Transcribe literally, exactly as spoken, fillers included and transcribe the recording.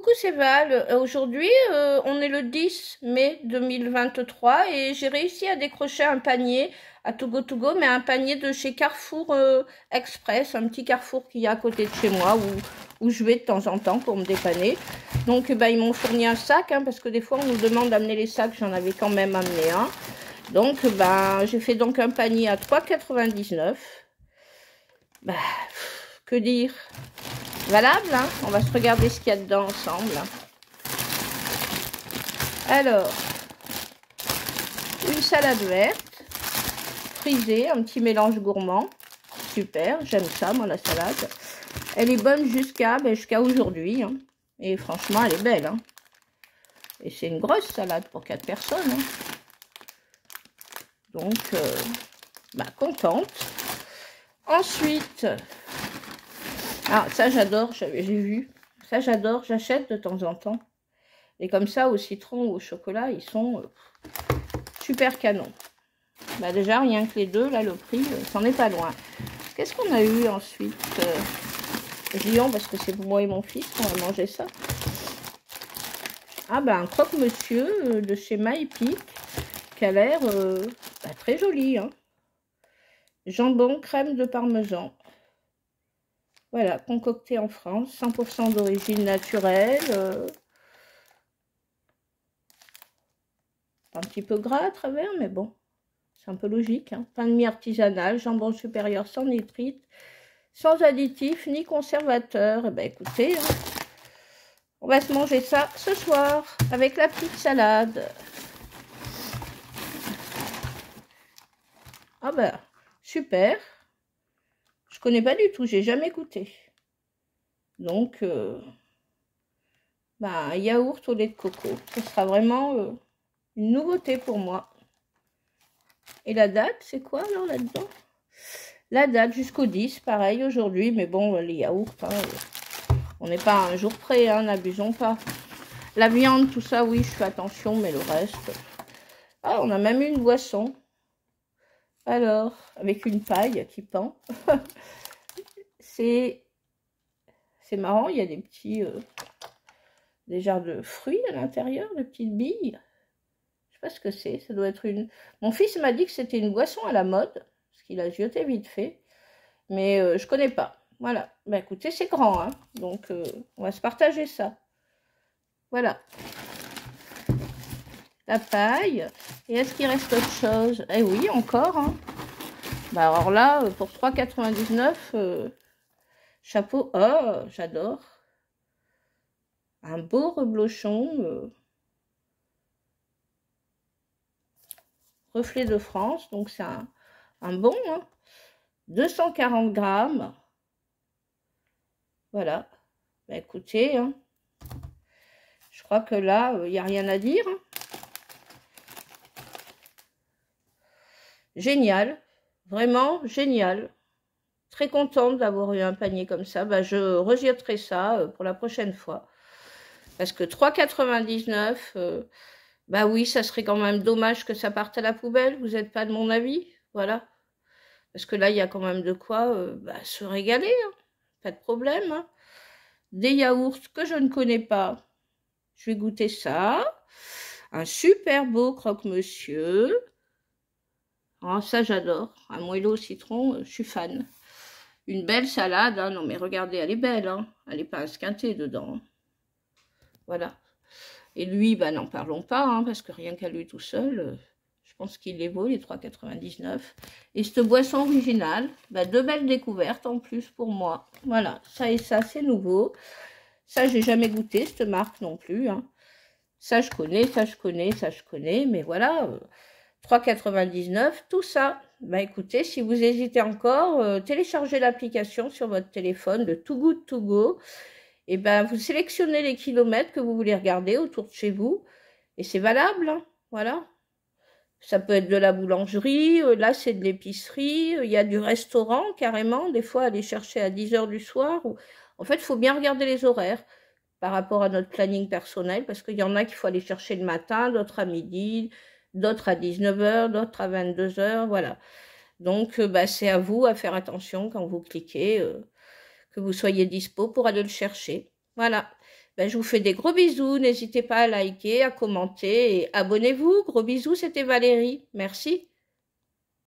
Coucou, c'est Val. Euh, Aujourd'hui, euh, on est le dix mai deux mille vingt-trois et j'ai réussi à décrocher un panier à Togo Togo, mais un panier de chez Carrefour euh, Express, un petit Carrefour qui est à côté de chez moi où, où je vais de temps en temps pour me dépanner. Donc, bah, ils m'ont fourni un sac, hein, parce que des fois, on nous demande d'amener les sacs, j'en avais quand même amené un. Donc, bah, j'ai fait donc un panier à trois quatre-vingt-dix-neuf. Bah, que dire? Valable, hein? On va se regarder ce qu'il y a dedans ensemble. Alors, une salade verte, frisée, un petit mélange gourmand. Super, j'aime ça, moi, la salade. Elle est bonne jusqu'à ben, jusqu'à aujourd'hui. Hein. Et franchement, elle est belle. Hein. Et c'est une grosse salade pour quatre personnes. Hein. Donc, euh, bah, contente. Ensuite, ah, ça j'adore, j'ai vu. Ça j'adore, j'achète de temps en temps. Et comme ça, au citron ou au chocolat, ils sont euh, super canons. Bah déjà, rien que les deux, là, le prix, euh, c'en est pas loin. Qu'est-ce qu'on a eu ensuite euh, Lyon, parce que c'est pour moi et mon fils qu'on va manger ça. Ah bah, un croque-monsieur euh, de chez MyPic, qui a l'air euh, bah, très joli. Hein. Jambon, crème de parmesan. Voilà, concocté en France, cent pour cent d'origine naturelle. Euh, un petit peu gras à travers, mais bon, c'est un peu logique. Hein. Pain de mie artisanal, jambon supérieur sans nitrite, sans additifs ni conservateurs. Eh ben, écoutez, hein, on va se manger ça ce soir avec la petite salade. Ah ben, super. Je connais pas du tout, j'ai jamais goûté. Donc, euh, ben, un yaourt au lait de coco. Ce sera vraiment euh, une nouveauté pour moi. Et la date, c'est quoi alors là-dedans? La date jusqu'au dix, pareil aujourd'hui, mais bon, les yaourts, hein, on n'est pas à un jour près, hein, n'abusons pas. La viande, tout ça, oui, je fais attention, mais le reste... Ah, on a même une boisson. Alors, avec une paille qui pend. C'est c'est marrant, il y a des petits... Euh, des genres de fruits à l'intérieur, de petites billes. Je sais pas ce que c'est, ça doit être une... Mon fils m'a dit que c'était une boisson à la mode, parce qu'il a jeté vite fait. Mais euh, je connais pas. Voilà. Ben écoutez, c'est grand, hein. Donc euh, on va se partager ça. Voilà. La paille. Et est-ce qu'il reste autre chose? Eh oui, encore. Hein. Ben alors là, pour trois quatre-vingt-dix-neuf, euh, chapeau. Oh, j'adore. Un beau reblochon. Euh, reflet de France. Donc c'est un, un bon. Hein. deux cent quarante grammes. Voilà. Ben écoutez, hein. Je crois que là, il euh, n'y a rien à dire. Hein. Génial, vraiment génial. Très contente d'avoir eu un panier comme ça. Bah, je rejetterai ça euh, pour la prochaine fois. Parce que trois quatre-vingt-dix-neuf, euh, bah oui, ça serait quand même dommage que ça parte à la poubelle. Vous n'êtes pas de mon avis? Voilà. Parce que là, il y a quand même de quoi euh, bah, se régaler. Hein. Pas de problème. Hein. Des yaourts que je ne connais pas. Je vais goûter ça. Un super beau croque-monsieur. Oh, ça, j'adore. Un moelleux au citron, je suis fan. Une belle salade. Hein. Non, mais regardez, elle est belle. Hein. Elle n'est pas esquintée dedans. Voilà. Et lui, bah, n'en parlons pas, hein, parce que rien qu'à lui tout seul, euh, je pense qu'il les vaut, les trois quatre-vingt-dix-neuf. Et cette boisson originale, bah, deux belles découvertes en plus pour moi. Voilà, ça et ça, c'est nouveau. Ça, j'ai jamais goûté, cette marque non plus. Hein. Ça, je connais, ça, je connais, ça, je connais. Mais voilà... Euh, trois quatre-vingt-dix-neuf, tout ça. Bah écoutez, si vous hésitez encore, euh, téléchargez l'application sur votre téléphone de Too Good To Go. Et ben vous sélectionnez les kilomètres que vous voulez regarder autour de chez vous. Et c'est valable, hein, voilà. Ça peut être de la boulangerie, euh, là c'est de l'épicerie, euh, il y a du restaurant carrément, des fois aller chercher à dix heures du soir. Ou... En fait, il faut bien regarder les horaires par rapport à notre planning personnel, parce qu'il y en a qu'il faut aller chercher le matin, d'autres à midi, d'autres à dix-neuf heures, d'autres à vingt-deux heures, voilà. Donc, euh, bah, c'est à vous à faire attention quand vous cliquez, euh, que vous soyez dispo pour aller le chercher. Voilà. Ben, je vous fais des gros bisous. N'hésitez pas à liker, à commenter et abonnez-vous. Gros bisous, c'était Valérie. Merci.